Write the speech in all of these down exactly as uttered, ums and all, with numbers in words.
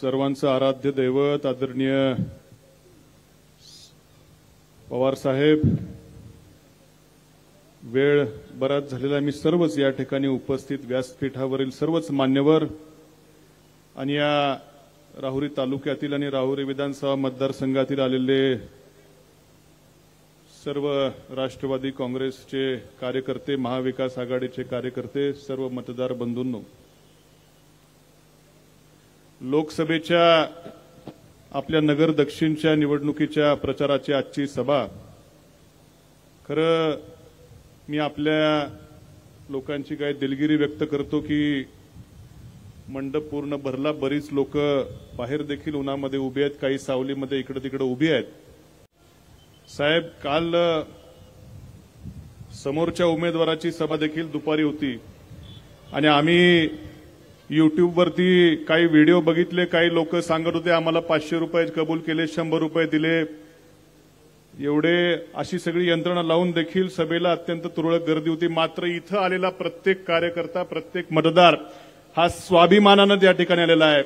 सर्वांचं आराध्य दैवत आदरणीय पवार साहेब, वेळ बराच झालेला मी सर्वच या ठिकाणी उपस्थित व्यासपीठावरील सर्वच मान्यवर आणि या राहुरी तालुक्यातील आणि राहुरी विधानसभा मतदारसंघातील आलेले सर्व राष्ट्रवादी काँग्रेसचे कार्यकर्ते, महाविकास आघाडीचे कार्यकर्ते, सर्व मतदार बंधूंनो, लोकसभेच्या आपल्या नगर दक्षिणच्या निवडणुकीच्या प्रचाराची आजची सभा, खरं मी आपल्या लोकांची काय दिलगिरी व्यक्त करतो की मंडप पूर्ण भरला, बरीच लोक बाहेर देखील उन्हामध्ये उभी आहेत, काही सावलीमध्ये इकडे तिकडे उभी आहेत. साहेब, काल समोरच्या उमेदवाराची सभा देखील दुपारी होती आणि आम्ही युट्यूबवरती काही व्हिडिओ बघितले. काही लोक सांगत होते आम्हाला पाचशे रुपये कबूल केले, शंभर रुपये दिले, एवढे अशी सगळी यंत्रणा लावून देखील सभेला अत्यंत तुरळक गर्दी होती. मात्र इथं आलेला प्रत्येक कार्यकर्ता, प्रत्येक मतदार हा स्वाभिमानानं त्या ठिकाणी आलेला आहे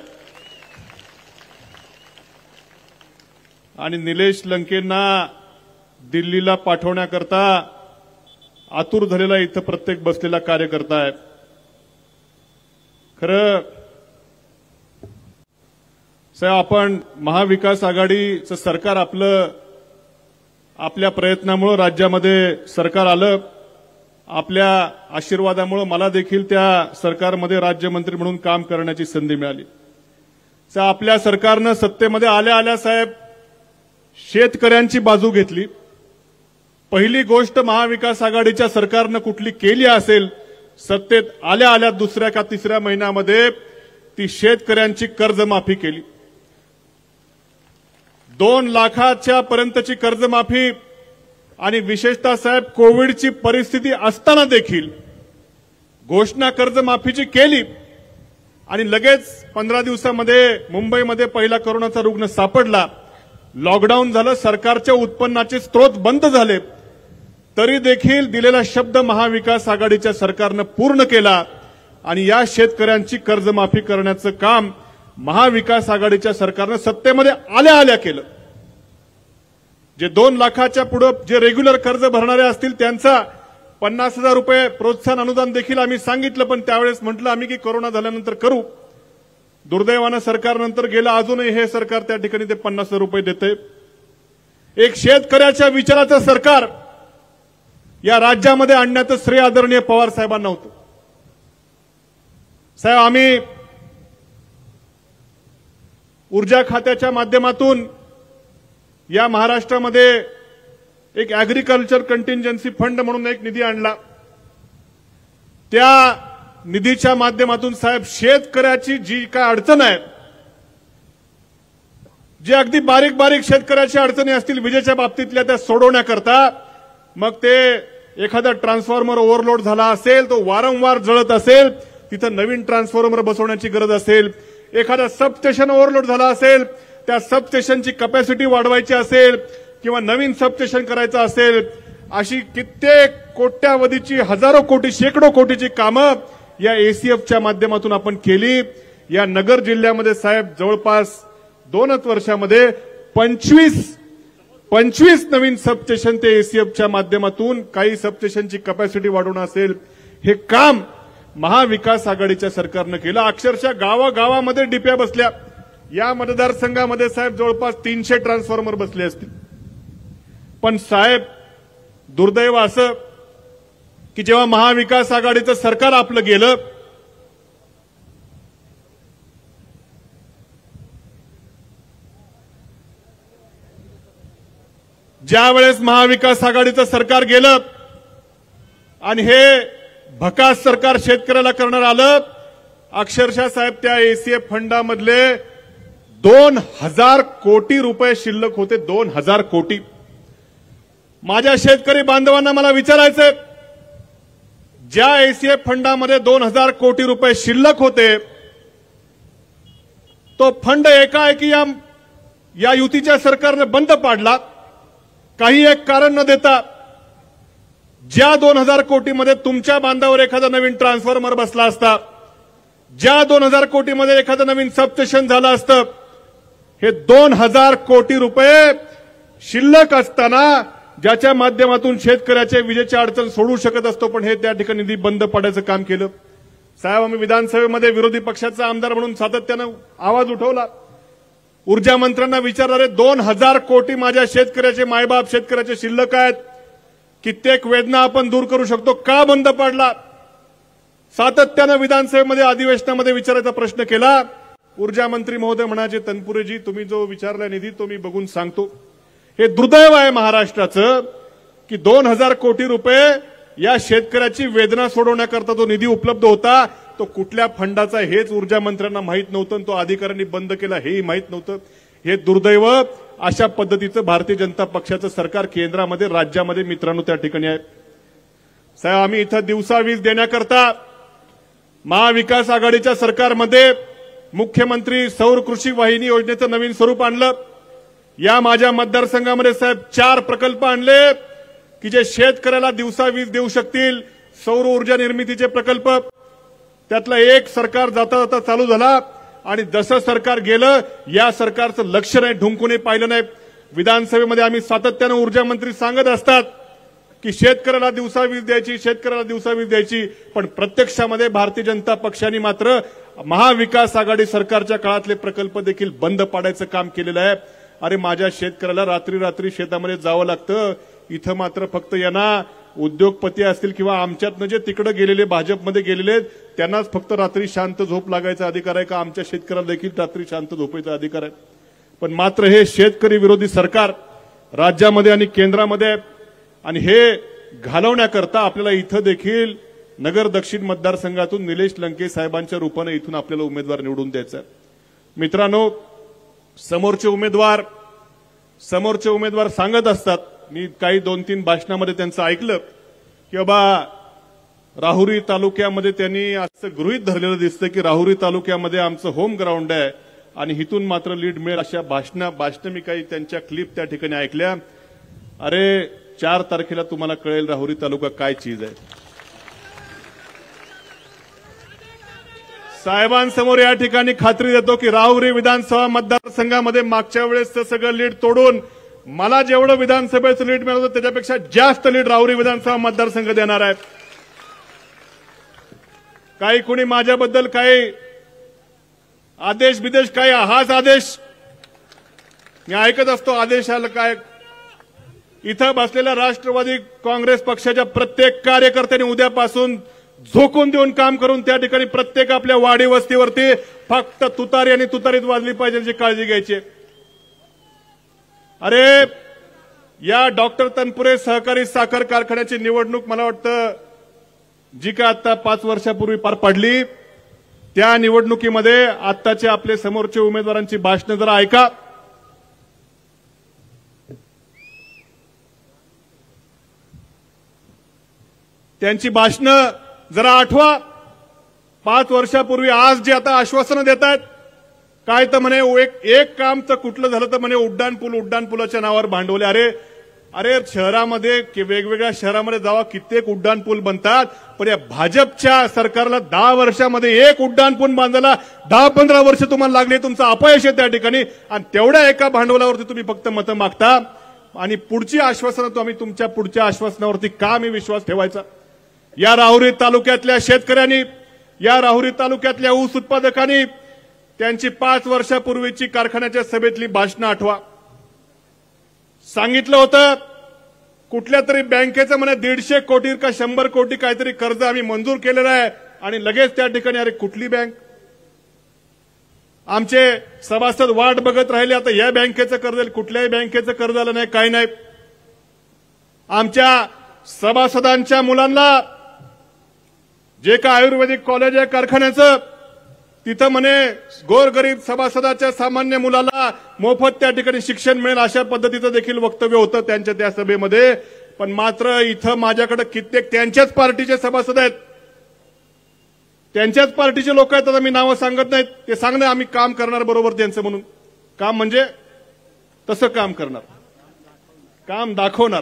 आणि निलेश लंकेंना दिल्लीला पाठवण्याकरता आतुर झालेला इथं प्रत्येक बसलेला कार्यकर्ता आहे. खरं साहेब, आपण महाविकास आघाडीचं सरकार आपलं आपल्या प्रयत्नामुळे राज्यामध्ये सरकार आलं, आपल्या आशीर्वादामुळे मला देखील त्या सरकारमध्ये राज्यमंत्री म्हणून काम करण्याची संधी मिळाली. आपल्या सरकारनं सत्तेमध्ये आल्या आल्या साहेब शेतकऱ्यांची बाजू घेतली. पहिली गोष्ट महाविकास आघाडीच्या सरकारनं कुठली केली असेल सत्तेत आल्या आल्या दुसऱ्या का तिसऱ्या महिन्यामध्ये, ती शेतकऱ्यांची कर्जमाफी केली. दोन लाखाच्या पर्यंतची कर्जमाफी आणि विशेषतः साहेब कोविडची परिस्थिती असताना देखील घोषणा कर्जमाफीची केली आणि लगेच पंधरा दिवसामध्ये मुंबईमध्ये पहिला कोरोनाचा रुग्ण सापडला. लॉकडाऊन झालं, सरकारच्या उत्पन्नाचे स्रोत बंद झाले, तरी देखील दिलेला शब्द महाविकास आघाडीच्या सरकारनं पूर्ण केला आणि या शेतकऱ्यांची कर्जमाफी करण्याचं काम महाविकास आघाडीच्या सरकारनं सत्तेमध्ये आल्या आल्या केलं. जे दोन लाखाच्या पुढे जे रेग्युलर कर्ज भरणारे असतील त्यांचा पन्नास हजार रुपये प्रोत्साहन अनुदान देखील आम्ही सांगितलं, पण त्यावेळेस म्हटलं आम्ही की कोरोना झाल्यानंतर करू. दुर्दैवानं सरकारनंतर गेलं, अजूनही हे सरकार त्या ठिकाणी ते पन्नास हजार रुपये देते. एक शेतकऱ्याच्या विचाराचं सरकार या राज्यामध्ये आणण्याचं श्रेय आदरणीय पवार साहेबांना होतं. साहेब, आम्ही ऊर्जा खात्याच्या माध्यमातून या महाराष्ट्रामध्ये एक ऍग्रीकल्चर कंटिंजन्सी फंड म्हणून एक निधी आणला. त्या निधीच्या माध्यमातून साहेब शेतकऱ्याची जी काय अडचण आहे, जे अगदी बारीक बारीक शेतकऱ्याच्या अडचणी असतील विजेच्या बाबतीतल्या, त्या सोडवण्याकरता, मग ते एखादा ट्रान्सफॉर्मर ओव्हरलोड झाला असेल, तो वारंवार जळत असेल, तिथं नवीन ट्रान्सफॉर्मर बसवण्याची गरज असेल, एखादा सबस्टेशन ओव्हरलोड झाला असेल, त्या सबस्टेशनची कॅपॅसिटी वाढवायची असेल किंवा नवीन सबस्टेशन करायचं असेल, अशी कित्येक कोट्यावधीची, हजारो कोटी, शेकडो कोटीची कामं या एसीएफच्या माध्यमातून आपण केली. या नगर जिल्ह्यामध्ये साहेब जवळपास दोनच वर्षामध्ये पंचवीस पंचवीस नवीन सबस्टेशन ते एसीएफच्या माध्यमातून, काही सबस्टेशनची कॅपॅसिटी वाढवणं असेल, हे काम महाविकास आघाडीच्या सरकारनं केलं. अक्षरशः गावागावामध्ये डिप्या बसल्या. या मतदारसंघामध्ये साहेब जवळपास तीनशे ट्रान्सफॉर्मर बसले असतील. पण साहेब दुर्दैव असं की जेव्हा महाविकास आघाडीचं सरकार आपलं गेलं, ज्या वेळेस महाविकास आघाडीचं सरकार गेलं आणि हे भकास सरकार शेतकऱ्याला करणार आलं, अक्षरशः साहेब त्या एसीएफ फंडामधले दोन हजार कोटी रुपये शिल्लक होते. दोन हजार कोटी. माझ्या शेतकरी बांधवांना मला विचारायचंय, ज्या एसीएफ फंडामध्ये दोन हजार कोटी रुपये शिल्लक होते, तो फंड एकाएकी या, या युतीच्या सरकारने बंद पाडला, काही एक कारण न देता. ज्या दोन हजार कोटीमध्ये तुमच्या बांधावर एखादा नवीन ट्रान्सफॉर्मर बसला असता, ज्या दोन हजार कोटीमध्ये एखादं नवीन सबस्टेशन झालं असतं, हे दोन हजार कोटी रुपये शिल्लक असताना ज्याच्या माध्यमातून शेतकऱ्याचे विजेची अडचण सोडू शकत असतो, पण हे त्या ठिकाणी निधी बंद पडायचं काम केलं. साहेब, आम्ही विधानसभेमध्ये विरोधी पक्षाचा आमदार म्हणून सातत्यानं आवाज उठवला. ऊर्जा मंत्र्यांना विचारणारे दोन हजार कोटी माझ्या शेतकऱ्याचे मायबाप शेतकऱ्याचे शिल्लक आहेत, कित्येक वेदना आपण दूर करू शकतो, का बंद पडला? सातत्यानं विधानसभेमध्ये अधिवेशनामध्ये विचारायचा प्रश्न केला. ऊर्जा मंत्री महोदय म्हणाले, तनपुरेजी तुम्ही जो विचारला निधी तो मी बघून सांगतो. हे दुर्दैव आहे महाराष्ट्राचं की दोन हजार कोटी रुपये या शेतकऱ्याची वेदना सोडवण्याकरता जो निधी उपलब्ध होता तो कुठल्या फंडाचा हेच ऊर्जा मंत्र्यांना माहित नव्हतं, तो अधिकाऱ्यांनी बंद केला हेही माहित नव्हतं. हे दुर्दैव. अशा पद्धतीचं भारतीय जनता पक्षाचं सरकार केंद्रामध्ये राज्यामध्ये मित्रांनो त्या ठिकाणी आहे. साहेब, आम्ही इथं दिवसा वीज देण्याकरता महाविकास आघाडीच्या सरकारमध्ये मुख्यमंत्री सौर कृषी वाहिनी योजनेचं नवीन स्वरूप आणलं. या माझ्या मतदारसंघामध्ये साहेब चार प्रकल्प आणले की जे शेतकऱ्याला दिवसा वीज देऊ शकतील. सौर ऊर्जा निर्मितीचे प्रकल्प, त्यातलं एक सरकार जाता जाता चालू झाला आणि जसं सरकार गेलं या सरकारचं लक्ष नाही, ढुंकूनही पाहिलं नाही. विधानसभेमध्ये आम्ही सातत्यानं ऊर्जा मंत्री सांगत असतात की शेतकऱ्याला दिवसा वीज द्यायची, शेतकऱ्याला दिवसा वीज द्यायची, पण प्रत्यक्षामध्ये भारतीय जनता पक्षाने मात्र महाविकास आघाडी सरकारच्या काळातले प्रकल्प देखील बंद पाडायचं काम केलेलं आहे. अरे, माझ्या शेतकऱ्याला रात्री रात्री शेतामध्ये जावं लागतं. इथं मात्र फक्त यांना उद्योगपती असतील किंवा आमच्यातनं जे तिकडे गेलेले भाजपमध्ये गेलेले त्यांनाच फक्त रात्री शांत झोप लागायचा अधिकार आहे का? आमच्या शेतकऱ्याला देखील रात्री शांत झोपायचा अधिकार आहे. पण मात्र हे शेतकरी विरोधी सरकार राज्यामध्ये आणि केंद्रामध्ये, आणि हे घालवण्याकरता आपल्याला इथं देखील नगर दक्षिण मतदारसंघातून निलेश लंके साहेबांच्या रूपाने इथून आपल्याला उमेदवार निवडून द्यायचा आहे. मित्रांनो, समोरचे उमेदवार समोरचे उमेदवार सांगत असतात, मी काही दोन तीन भाषणामध्ये त्यांचं ऐकलं की बाबा राहुरी तालुक्यामध्ये त्यांनी असं गृहीत धरलेलं दिसतं की राहुरी तालुक्यामध्ये आमचं होम ग्राउंड आहे आणि इथून मात्र लीड मिळेल. अशा भाषणा भाषणं मी काही त्यांच्या क्लिप त्या ठिकाणी ऐकल्या. अरे, चार तारखेला तुम्हाला कळेल राहुरी तालुका काय चीज आहे. साहेबांसमोर या ठिकाणी खात्री देतो की राहुरी विधानसभा मतदारसंघामध्ये मागच्या वेळेसचं सगळं लीड तोडून मला जेवढं विधानसभेचं लीड मिळालं त्याच्यापेक्षा जास्त लीड राहुरी विधानसभा मतदारसंघ देणार आहे. काही कोणी माझ्याबद्दल काही आदेश विदेश काय, हाच आदेश मी ऐकत असतो. आदेशाला काय, इथं बसलेल्या राष्ट्रवादी काँग्रेस पक्षाच्या प्रत्येक कार्यकर्त्यांनी उद्यापासून झोकून देऊन काम करून त्या ठिकाणी प्रत्येक आपल्या वाडी वस्तीवरती फक्त तुतारी आणि तुतारीत वाजली पाहिजे याची काळजी घ्यायची. अरे, या डॉक्टर तनपुरे सहकारी साखर कारखान्याची निवडणूक मला वाटतं जी का आता पाच वर्षापूर्वी पार पडली, त्या निवडणुकीमध्ये आत्ताचे आपले समोरचे उमेदवारांची भाषणं जरा ऐका. त्यांची भाषणं जरा आठवा. पाच वर्षापूर्वी आज जे आता आश्वासनं देत आहेत, काय तर म्हणे एक एक काम तर कुठलं झालं तर म्हणे उड्डाण पूल उड्डाण पुलाच्या नावावर भांडवले. अरे अरे शहरामध्ये वेगवेगळ्या शहरामध्ये जावा, कित्येक उड्डाण पूल बनतात, पण या भाजपच्या सरकारला दहा वर्षामध्ये एक उड्डाण पूल बांधायला दहा पंधरा वर्ष तुम्हाला लागले. तुमचं अपयश आहे त्या ठिकाणी, आणि तेवढ्या एका भांडवलावरती तुम्ही फक्त मतं मागता. आणि पुढची आश्वासनं तुम्ही तुमच्या पुढच्या आश्वासनावरती का मी विश्वास ठेवायचा? या राहुरी तालुक्यातल्या शेतकऱ्यांनी, या राहुरी तालुक्यातल्या ऊस उत्पादकांनी त्यांची पाच वर्षापूर्वीची कारखान्याच्या सभेतली भाषणं आठवा. सांगितलं होतं कुठल्या तरी बँकेचं म्हणे दीडशे कोटी का शंभर कोटी काहीतरी कर्ज आम्ही मंजूर केलेलं आहे, आणि लगेच त्या ठिकाणी अरे कुठली बँक? आमचे सभासद वाट बघत राहिले, आता या बँकेचं कर्ज, कुठल्याही बँकेचं कर्ज आलं नाही, काही नाही. आमच्या सभासदांच्या मुलांना जे का आयुर्वेदिक कॉलेज आहे कारखान्याचं, तिथं म्हणे गोरगरीब सभासदाच्या सामान्य मुलाला मोफत त्या ठिकाणी शिक्षण मिळेल, अशा पद्धतीचं देखील वक्तव्य होतं त्यांच्या त्या सभेमध्ये. पण मात्र इथं माझ्याकडे कित्येक त्यांच्याच पार्टीचे सभासद आहेत, त्यांच्याच पार्टीचे लोक आहेत. आता मी नावं सांगत नाहीत, ते सांगणं आम्ही काम करणार बरोबर त्यांचं म्हणून. काम म्हणजे तसं काम करणार, काम दाखवणार.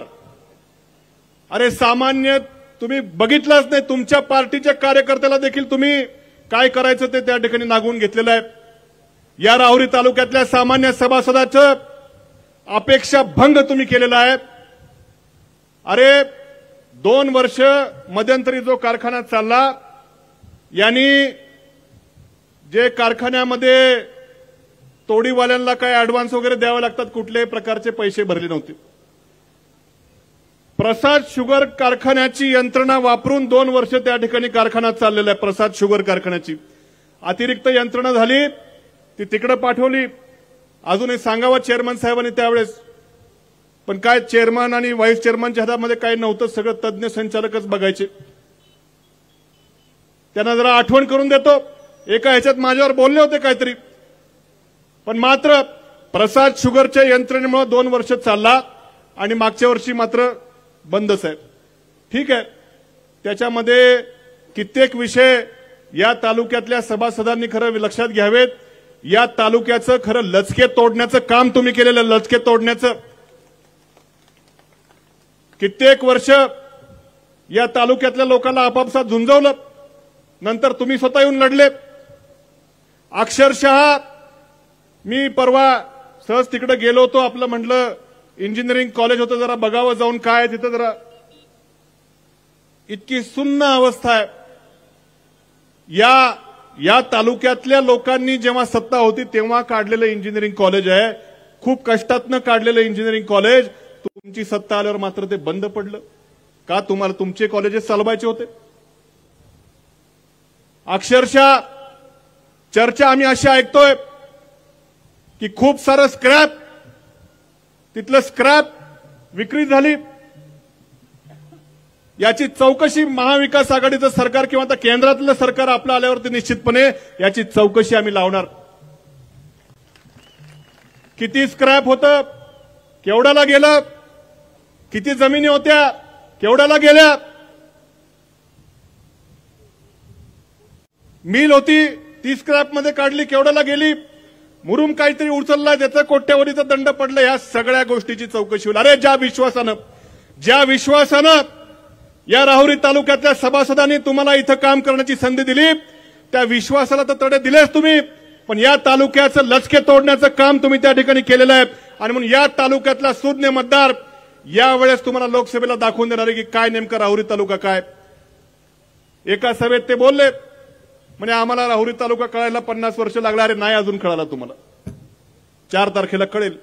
अरे सामान्य तुम्ही बघितलंच नाही, तुमच्या पार्टीच्या कार्यकर्त्याला देखील तुम्ही काय करायचं ते त्या ठिकाणी नागवून घेतलेलं आहे। या राहुरी तालुक्यातल्या सामान्य सभासदाचं अपेक्षा भंग तुम्ही केलेला आहे। अरे दोन वर्ष मध्यंतरी जो कारखाना चालला, यांनी जे कारखान्यामध्ये तोडीवाल्यांना काय ऍडव्हान्स वगैरे द्यावे लागतात, कुठल्याही प्रकारचे पैसे भरले नव्हते। प्रसाद शुगर कारखान्याची यंत्रणा वापरून दोन वर्ष त्या ठिकाणी कारखाना चाललेला आहे। प्रसाद शुगर कारखान्याची अतिरिक्त यंत्रणा झाली, ती तिकडे पाठवली। अजूनही सांगावं चेअरमन साहेबांनी त्यावेळेस, पण काय चेअरमन आणि व्हाईस चेअरमनच्या हातामध्ये काही नव्हतं, सगळं तज्ज्ञ संचालकच बघायचे। त्यांना जरा आठवण करून देतो, एका ह्याच्यात माझ्यावर बोलले होते काहीतरी, पण मात्र प्रसाद शुगरच्या यंत्रणेमुळे दोन वर्ष चालला आणि मागच्या वर्षी मात्र बंदच आहे। ठीक आहे, त्याच्यामध्ये कित्येक विषय या तालुक्यातल्या सभासदांनी खरं लक्षात घ्यावेत। या तालुक्याचं खरं लचके तोडण्याचं काम तुम्ही केलेलं, लचके तोडण्याचं कित्येक वर्ष या तालुक्यातल्या लोकांना आपापसात झुंजवलं, नंतर तुम्ही स्वतः येऊन लढले। अक्षरशः मी परवा सहज तिकडे गेलो होतो, आपलं म्हटलं इंजिनिअरिंग कॉलेज होतं, जरा बघावं जाऊन काय तिथं, जरा इतकी सुन्न अवस्था आहे। या या तालुक्यातल्या लोकांनी जेव्हा सत्ता होती तेव्हा काढलेलं इंजिनिअरिंग कॉलेज आहे, खूप कष्टातनं काढलेलं इंजिनिअरिंग कॉलेज। तुमची सत्ता आल्यावर मात्र ते बंद पडलं का? तुम्हाला तुमचे कॉलेजेस चालवायचे होते? अक्षरशः चर्चा आम्ही अशी ऐकतोय की खूप सारं स्क्रॅप, तिथलं स्क्रॅप विक्री झाली। याची चौकशी महाविकास आघाडीचं सरकार किंवा आता केंद्रातलं सरकार आपलं आल्यावरती निश्चितपणे याची चौकशी आम्ही लावणार। किती स्क्रॅप होतं, केवढ्याला गेलं, किती जमिनी होत्या, केवढ्याला गेल्या, मिल होती ती स्क्रॅपमध्ये काढली, केवढ्याला गेली, मुरुम काहीतरी उचलला त्याचा कोट्यवधीचा दंड पडला, या सगळ्या गोष्टीची चौकशी होईल। अरे ज्या विश्वासानं ज्या विश्वासानं या राहुरी तालुक्यातल्या सभासदांनी तुम्हाला इथं काम करण्याची संधी दिली, त्या विश्वासाला तर तडे दिलेच तुम्ही, पण या तालुक्याचं लचके तोडण्याचं काम तुम्ही त्या ठिकाणी केलेलं आहे। आणि म्हणून या तालुक्यातला सुज्ञ मतदार यावेळेस तुम्हाला लोकसभेला दाखवून देणार आहे की काय नेमका राहुरी तालुका काय। एका सभेत ते बोलले, म्हणजे आम्हाला राहुरी तालुका कळायला पन्नास वर्ष लागला। अरे नाही, अजून कळाला तुम्हाला, चार तारखेला कळेल।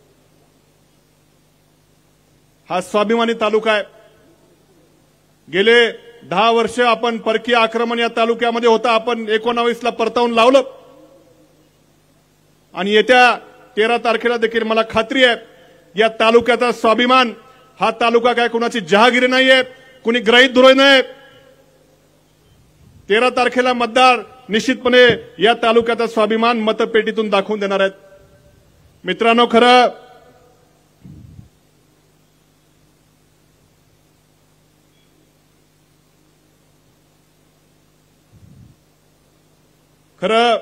हा स्वाभिमानी तालुका आहे। गेले दहा वर्ष आपण परकीय आक्रमण या तालुक्यामध्ये होता, आपण एकोणावीसला परतावून लावलं आणि येत्या तेरा तारखेला देखील मला खात्री आहे या तालुक्याचा स्वाभिमान, हा तालुका काय कुणाची जहागिरी नाहीये, कुणी गृहीत धरू नये। तेरा तारखेला मतदार निश्चितपणे या तालुक्याचा स्वाभिमान मतपेटीतून दाखवून देणार आहेत। मित्रांनो, खरं खरं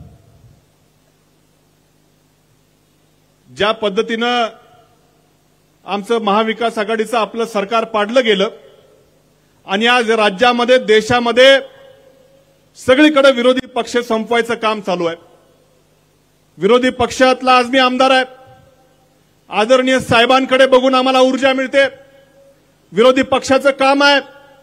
ज्या पद्धतीनं आमचं महाविकास आघाडीचं आपलं सरकार पाडलं गेलं आणि आज राज्यामध्ये देशामध्ये सगळीकडे विरोधी पक्ष संपवायचं काम चालू आहे। विरोधी पक्षातला आज मी आमदार आहे, आदरणीय साहेबांकडे बघून आम्हाला ऊर्जा मिळते। विरोधी पक्षाचं काम आहे,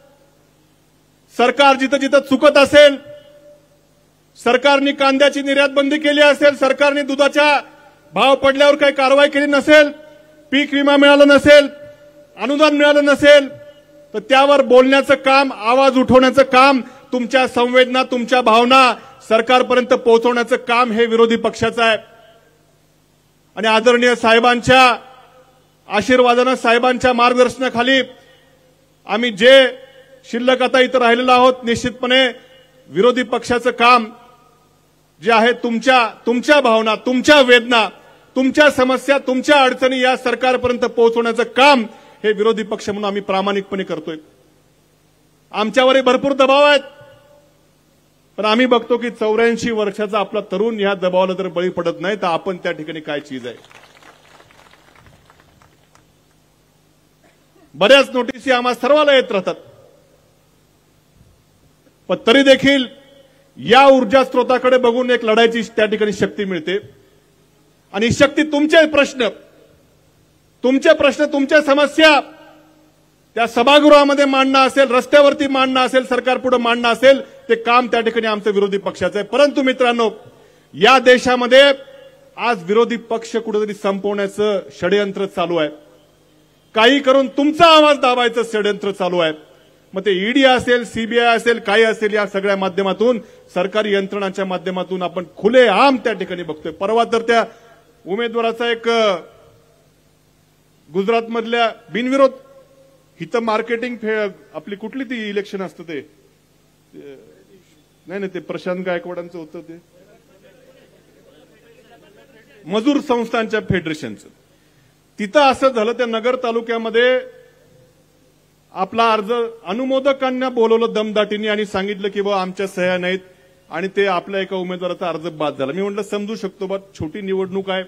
सरकार जिथं जिथं चुकत असेल, सरकारने कांद्याची निर्यात बंदी केली असेल, सरकारने दुधाच्या भाव पडल्यावर काही कारवाई केली नसेल, पीक विमा मिळाला नसेल, अनुदान मिळालं नसेल, तर त्यावर बोलण्याचं काम, आवाज उठवण्याचं काम, तुमच्या संवेदना, तुमच्या भावना सरकारपर्यंत पोहोचवण्याचं काम हे विरोधी पक्षाचं आहे। आणि आदरणीय साहेबांच्या आशीर्वादानं, साहेबांच्या मार्गदर्शनाखाली आम्ही जे शिल्लक आता इथं राहिलेलो आहोत, निश्चितपणे विरोधी पक्षाचं काम जे आहे, तुमच्या तुमच्या भावना, तुमच्या वेदना, तुमच्या समस्या, तुमच्या अडचणी या सरकारपर्यंत पोहोचवण्याचं काम हे विरोधी पक्ष म्हणून आम्ही प्रामाणिकपणे करतोय। आमच्यावरही भरपूर दबाव आहेत, पण आम्ही बघतो की चौऱ्याऐंशी वर्षाचा आपला तरुण या दबावाला जर बळी पडत नाही तर आपण त्या ठिकाणी काय चीज आहे। बऱ्याच नोटिसी आम्हा सर्वांना येत राहतात, पण तरी देखील या ऊर्जा स्रोताकडे बघून एक लढायची त्या ठिकाणी शक्ती मिळते. आणि शक्ती तुमचे प्रश्न, तुमचे प्रश्न, तुमच्या समस्या त्या सभागृहामध्ये मांडणं असेल, रस्त्यावरती मांडणं असेल, सरकारपुढे मांडणं असेल, ते काम त्या ठिकाणी आमचं विरोधी पक्षाचं आहे. परंतु मित्रांनो, या देशामध्ये आज विरोधी पक्ष कुठेतरी संपवण्याचं षडयंत्र चालू आहे. काही करून तुमचा आवाज दाबायचं षडयंत्र चालू आहे. मग ते ईडी असेल, सीबीआय असेल, काही असेल, या सगळ्या माध्यमातून, सरकारी यंत्रणांच्या माध्यमातून आपण खुलेआम त्या ठिकाणी बघतोय. परवा तर त्या उमेदवाराचा एक गुजरातमधल्या बिनविरोध हिथं मार्केटिंग आपली कुठली ती इलेक्शन असतं ते नाही नाही ते प्रशांत गायकवाडांचं होतं, ते मजूर संस्थांच्या फेडरेशनचं. तिथं असं झालं, त्या नगर तालुक्यामध्ये आपला अर्ज अनुमोदकांना बोलवलं दमदाटीने आणि सांगितलं की बा आमच्या सह्या नाहीत, आणि ते आपल्या एका उमेदवाराचा अर्ज बाद झाला. मी म्हटलं समजू शकतो बा, छोटी निवडणूक आहे,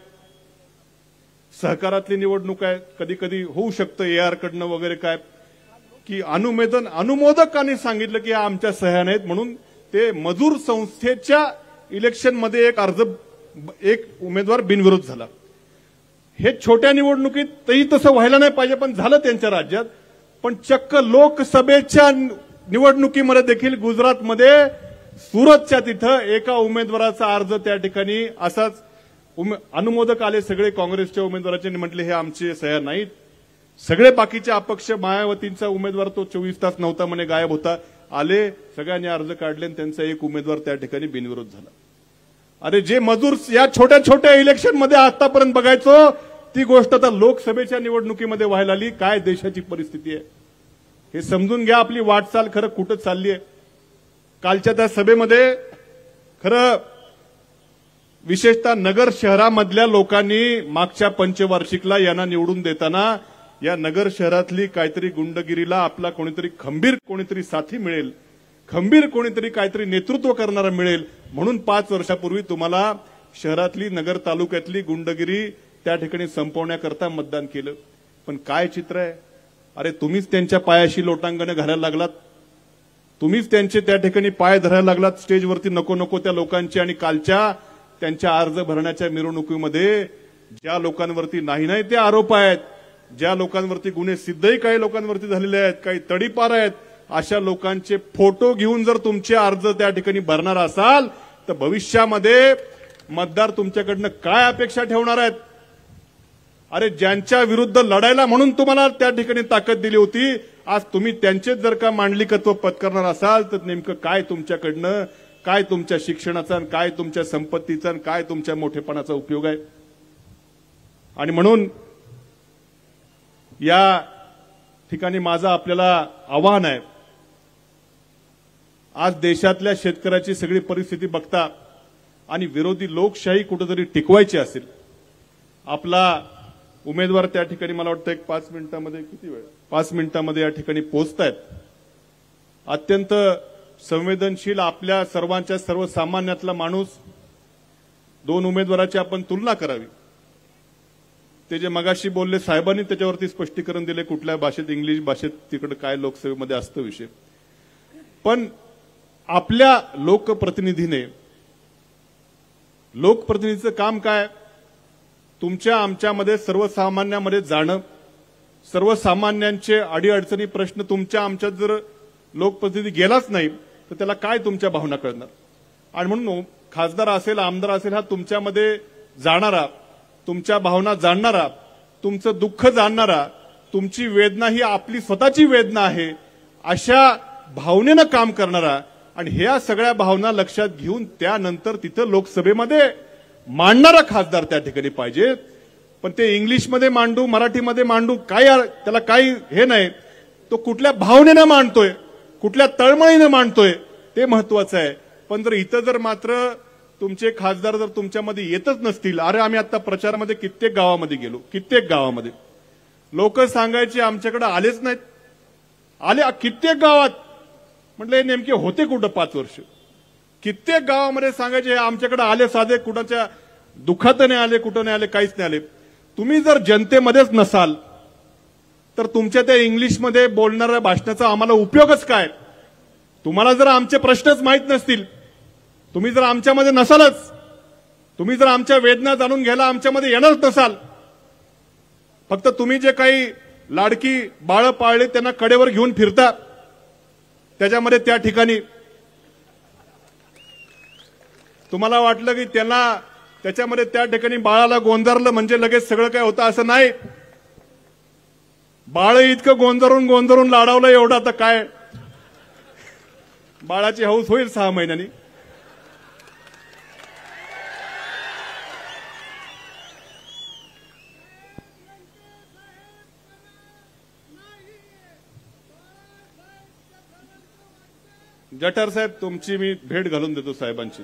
सहकारातली निवडणूक आहे, कधी कधी होऊ शकतं ए आर कडनं वगैरे काय, की अनुमोदन अनुमोदकांनी सांगितलं की आमच्या सह्या नाहीत, म्हणून ते मजूर संस्थेच्या इलेक्शनमध्ये एक अर्ज एक उमेदवार बिनविरोध झाला. हे छोट्या निवडणुकीत तरी तसं व्हायला नाही पाहिजे, पण झालं त्यांच्या राज्यात. पण चक्क लोकसभेच्या निवडणुकीमध्ये देखील गुजरातमध्ये सुरतच्या तिथं एका उमेदवाराचा अर्ज त्या ठिकाणी असाच अनुमोदक आले, सगळे काँग्रेसच्या उमेदवाराचे, म्हटले हे आमचे सह्या नाहीत. सगळे बाकीचे अपक्ष, मायावतींचा उमेदवार तो चोवीस तास नव्हता म्हणे, गायब होता, आले, सगळ्यांनी अर्ज काढले आणि त्यांचा एक उमेदवार त्या ठिकाणी बिनविरोध झाला. अरे जे मजूर या छोट्या छोट्या इलेक्शनमध्ये आतापर्यंत बघायचो, ती गोष्ट आता लोकसभेच्या निवडणुकीमध्ये व्हायला आली. काय देशाची परिस्थिती आहे हे समजून घ्या. आपली वाटचाल खरं कुठं चालली आहे. कालच्या त्या सभेमध्ये खरं विशेषतः नगर शहरामधल्या लोकांनी मागच्या पंचवार्षिकला यांना निवडून देताना या नगर शहरातली काहीतरी गुंडगिरीला आपला कोणीतरी खंबीर कोणीतरी साथी मिळेल, खंबीर कोणीतरी काहीतरी नेतृत्व करणारा मिळेल म्हणून पाच वर्षापूर्वी तुम्हाला शहरातली नगर तालुक्यातली गुंडगिरी त्या ठिकाणी संपवण्याकरता मतदान केलं. पण काय चित्र आहे, अरे तुम्हीच त्यांच्या पायाशी लोटांगण घालायला लागलात, तुम्हीच त्यांचे त्या ठिकाणी पाय धरायला लागलात स्टेजवरती नको नको त्या लोकांची. आणि कालच्या त्यांच्या अर्ज भरण्याच्या मिरवणुकीमध्ये ज्या लोकांवरती नाही नाही ते आरोप आहेत, ज्या लोकांवरती गुन्हे सिद्धही काही लोकांवरती झालेले आहेत, काही तडीपार आहेत, अशा लोकांचे फोटो घेऊन जर तुमचे अर्ज त्या ठिकाणी भरणार असाल तर भविष्यामध्ये मतदार तुमच्याकडनं काय अपेक्षा ठेवणार आहेत. अरे ज्यांच्या विरुद्ध लढायला म्हणून तुम्हाला त्या ठिकाणी ताकद दिली होती, आज तुम्ही त्यांचेच जर का मांडलिकत्व पत्करणार असाल तर नेमकं काय तुमच्याकडनं, काय तुमच्या शिक्षणाचा, काय तुमच्या संपत्तीचा, काय तुमच्या मोठेपणाचा उपयोग आहे. आणि म्हणून या ठिकाणी माझं आपल्याला आव्हान आहे, आज देशातल्या शेतकऱ्याची सगळी परिस्थिती बघता आणि विरोधी लोकशाही कुठेतरी टिकवायची असेल, आपला उमेदवार त्या ठिकाणी मला वाटतं एक पाच मिनिटांमध्ये किती वेळ पाच मिनिटांमध्ये या ठिकाणी पोहोचतायत. अत्यंत संवेदनशील आपल्या सर्वांच्या सर्वसामान्यातला माणूस, दोन उमेदवाराची आपण तुलना करावी. ते जे मगाशी बोलले साहेबांनी त्याच्यावरती स्पष्टीकरण दिले, कुठल्या भाषेत, इंग्लिश भाषेत, तिकडे काय लोकसभेमध्ये असतं विषय. पण आपल्या लोकप्रतिनिधीने, लोकप्रतिनिधीचं काम काय, तुमच्या आमच्यामध्ये सर्वसामान्यामध्ये जाणं, सर्वसामान्यांचे अडीअडचणी प्रश्न तुमच्या आमच्यात जर लोकप्रतिनिधी गेलाच नाही तर त्याला काय तुमच्या भावना कळणार. आणि म्हणून खासदार असेल, आमदार असेल, हा तुमच्यामध्ये जाणारा, तुमच्या भावना जाणणारा, तुमचं दुःख जाणणारा, तुमची वेदना ही आपली स्वतःची वेदना आहे अशा भावनेनं काम करणारा, आणि ह्या सगळ्या भावना लक्षात घेऊन त्यानंतर तिथं लोकसभेमध्ये मांडणारा खासदार त्या ठिकाणी पाहिजे. पण ते इंग्लिशमध्ये मांडू, मराठीमध्ये मांडू, काय त्याला काही हे नाही, तो कुठल्या भावनेनं मांडतोय, कुठल्या तळमळीनं मांडतोय ते महत्वाचं आहे. पण जर इथं जर मात्र तुमचे खासदार जर तुमच्यामध्ये येतच नसतील, अरे आम्ही आता प्रचारामध्ये कित्येक गावामध्ये गेलो, कित्येक गावामध्ये लोक सांगायचे आमच्याकडे आलेच नाहीत, आले कित्येक गावात, म्हटलं हे नेमके होते कुठं पाच वर्ष. कित्येक गावामध्ये सांगायचे आमच्याकडे आले, साधे कुणाच्या दुःखात नाही आले, कुठं नाही आले, काहीच नाही आले. तुम्ही जर जनतेमध्येच नसाल तर तुमच्या त्या इंग्लिशमध्ये बोलणाऱ्या भाषणाचा आम्हाला उपयोगच काय. तुम्हाला जर आमचे प्रश्नच माहीत नसतील तुम्ही जर आमच्यामध्ये नसालच, तुम्ही जर आमच्या वेदना जाणून घ्यायला आमच्यामध्ये येणारच नसाल, फक्त तुम्ही जे काही लाडकी बाळं पाळले त्यांना कडेवर घेऊन फिरता, त्याच्यामध्ये त्या ठिकाणी तुम्हाला वाटलं की त्यांना त्याच्यामध्ये त्या ठिकाणी बाळाला गोंजारलं म्हणजे लगेच सगळं काय होतं असं नाही. बाळ इतकं गोंजारून गोंजारून लाडावलं एवढं आता काय बाळाची हौस होईल सहा महिन्यांनी. जठार साहेब तुमची मी भेट घालून देतो साहेबांची.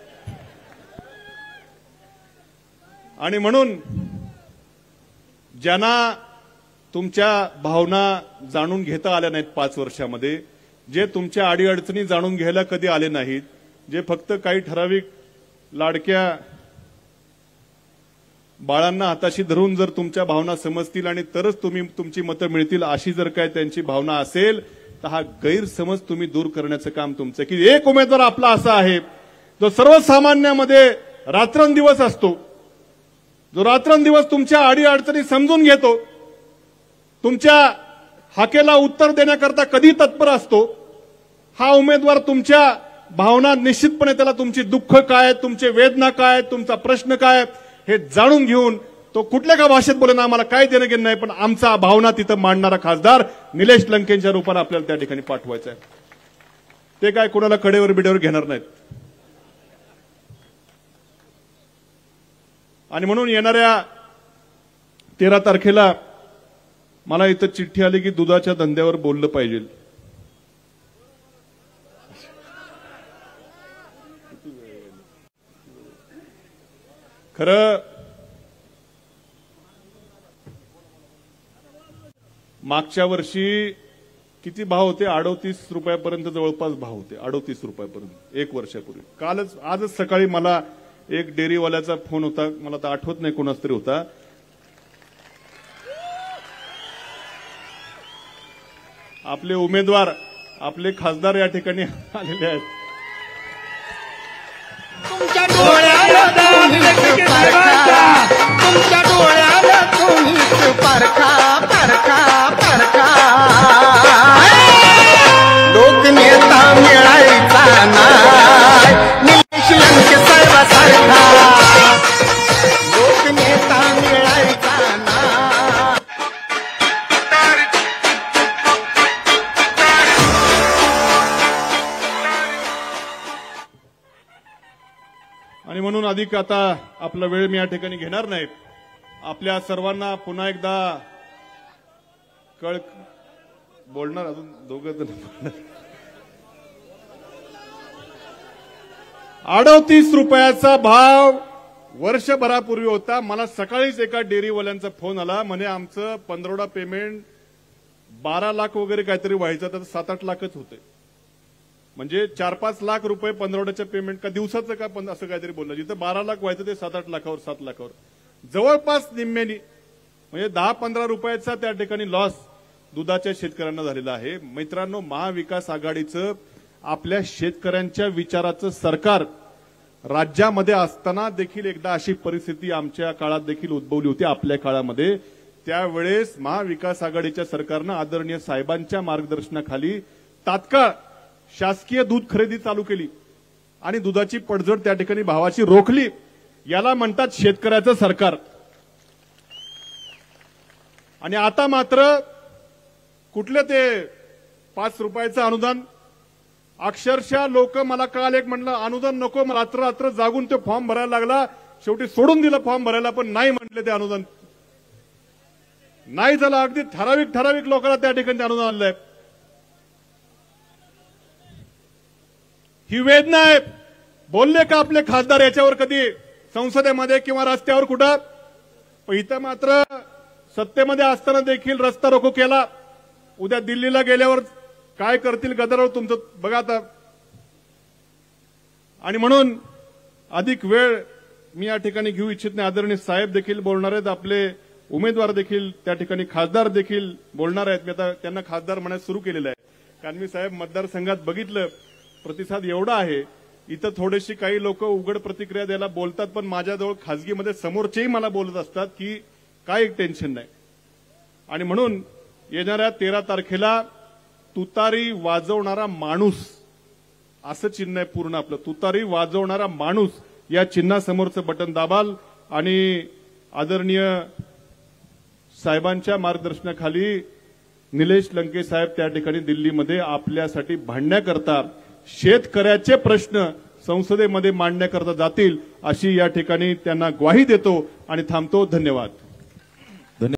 आणि म्हणून ज्यांना तुमच्या भावना जाणून घेता आल्या नाहीत पाच वर्षामध्ये, जे तुमच्या अडीअडचणी जाणून घ्यायला कधी आले नाहीत, जे फक्त काही ठराविक लाडक्या बाळांना हाताशी धरून जर तुमच्या भावना समजतील आणि तरच तुम्ही तुमची मतं मिळतील अशी जर काय त्यांची भावना असेल तर हा गैरसमज तुम्ही दूर करण्याचं काम तुमचं. की एक उमेदवार आपला असा आहे जो सर्वसामान्यामध्ये रात्रंदिवस असतो, जो रात्रंदिवस तुमच्या अडीअडचणी समजून घेतो, तुमच्या हाकेला उत्तर देण्याकरता कधी तत्पर असतो. हा उमेदवार तुमच्या भावना निश्चितपणे त्याला तुमची दुःख काय, तुमचे वेदना काय, तुमचा प्रश्न काय हे जाणून घेऊन तो कुठल्या का भाषेत बोलेना आम्हाला काय देणं घेणं नाही, पण आमचा भावना तिथं मांडणारा खासदार निलेश लंकेंच्या रूपाने आपल्याला त्या ठिकाणी पाठवायचा आहे. ते काय कोणाला कडेवर बिडेवर घेणार नाहीत. आणि म्हणून येणाऱ्या तेरा तारखेला मला इथं चिठ्ठी आली की दुधाच्या धंद्यावर बोललं पाहिजे. खरं मागच्या वर्षी किती भाव होते? अडोतीस रुपयापर्यंत जवळपास भाव होते. अडोतीस रुपयापर्यंत एक वर्षापूर्वी. कालच आजच सकाळी मला एक डेअरीवाल्याचा फोन होता, मला तर आठवत नाही कोणाच तरी होता. आपले उमेदवार आपले खासदार या ठिकाणी आलेले आहेत. तुमच्या डोळ्याला तुम्हीच परखा, तुमच्या डोळ्याला तुम्हीच परखा परखा परखा. लोकनेता मिळायचा नाही निलेश लंके साहेबासारखा, लोकनेता मिळायचा नाही. आणि म्हणून अधिक आता आपला वेळ मी या ठिकाणी घेणार नाही. आपल्या सर्वांना पुन्हा एकदा कळ बोलणार, अजून दोघं जण बोलणार. अडोतीस रुपयाचा भाव वर्षभरापूर्वी होता. मला सकाळीच एका डेअरीवाल्यांचा फोन आला, म्हणे आमचं पंधरवडा पेमेंट बारा लाख वगैरे काहीतरी व्हायचं तर सात आठ लाखच होते. म्हणजे चार पाच लाख रुपये पंधरवड्याच्या पेमेंट का दिवसाचं का पण असं काहीतरी बोललं. जिथं बारा लाख व्हायचं ते सात आठ लाखावर सात लाखावर जवळपास निम्म्यानी, म्हणजे दहा पंधरा रुपयाचा त्या ठिकाणी लॉस दुधाच्या शेतकऱ्यांना झालेला आहे. मित्रांनो, महाविकास आघाडीचं आपल्या शेतकऱ्यांच्या विचाराचं सरकार राज्यामध्ये असताना देखील एकदा अशी परिस्थिती आमच्या काळात देखील उद्भवली होती. आपल्या काळामध्ये त्यावेळेस महाविकास आघाडीच्या सरकारनं आदरणीय साहेबांच्या मार्गदर्शनाखाली तात्काळ शासकीय दूध खरेदी चालू केली आणि दुधाची पडझड त्या ठिकाणी भावाची रोखली. याला म्हणतात शेतकऱ्याचं सरकार. आणि आता मात्र कुठले ते पाच रुपयाचं अनुदान, अक्षरशः लोक मला काल एक म्हणलं अनुदान नको, रात्र रात्र जागून ते फॉर्म भरायला लागला. शेवटी सोडून दिलं फॉर्म भरायला, पण नाही म्हटले ते अनुदान नाही झालं. अगदी ठराविक ठराविक लोकांना त्या ठिकाणी अनुदान आलंय. ही वेदना आहे. बोलले का आपले खासदार याच्यावर कधी संसदेमध्ये किंवा रस्त्यावर कुठं? इथं मात्र सत्तेमध्ये असताना देखील रस्ता रोको केला. उद्या दिल्लीला गेल्यावर काय करतील गदारोळ तुमचं बघा आता. आणि म्हणून अधिक वेळ मी या ठिकाणी घेऊ इच्छित नाही. आदरणीय साहेब देखील बोलणार आहेत, आपले उमेदवार देखील त्या ठिकाणी खासदार देखील बोलणार आहेत. मी आता त्यांना खासदार म्हणायला सुरू केलेलं आहे, कारण मी साहेब मतदारसंघात बघितलं प्रतिसाद एवढा आहे इथं थोडीशी काही लोक उघड प्रतिक्रिया द्यायला बोलतात, पण माझ्याजवळ खासगीमध्ये समोरचेही मला बोलत असतात की काय एक टेन्शन नाही. आणि म्हणून येणाऱ्या तेरा तारखेला तुतारी वाजवणारा माणूस असं चिन्ह आहे पूर्ण आपलं, तुतारी वाजवणारा माणूस या चिन्हासमोरचं बटन दाबाल आणि आदरणीय साहेबांच्या मार्गदर्शनाखाली निलेश लंके साहेब त्या ठिकाणी दिल्लीमध्ये आपल्यासाठी भांडण्याकरता शेतकऱ्याचे प्रश्न संसदेमध्ये मांडण्याकरता जातील अशी या ठिकाणी त्यांना ग्वाही देतो आणि थांबतो. धन्यवाद.